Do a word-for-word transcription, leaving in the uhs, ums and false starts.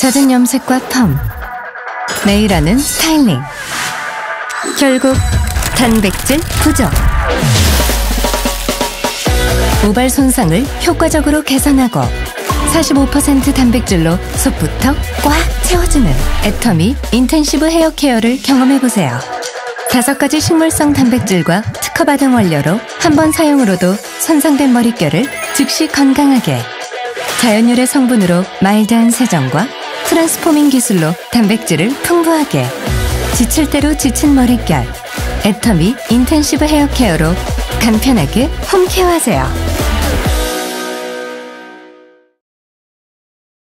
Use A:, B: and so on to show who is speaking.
A: 젖은 염색과 펌, 매일 하는 스타일링, 결국 단백질 부족. 모발 손상을 효과적으로 개선하고 사십오 퍼센트 단백질로 속부터 꽉 채워주는 애터미 인텐시브 헤어 케어를 경험해보세요. 다섯 가지 식물성 단백질과 특허받은 원료로 한 번 사용으로도 손상된 머릿결을 즉시 건강하게, 자연유래 성분으로 마일드한 세정과 트랜스포밍 기술로 단백질을 풍부하게, 지칠 대로 지친 머릿결 애터미 인텐시브 헤어 케어로 간편하게 홈케어하세요.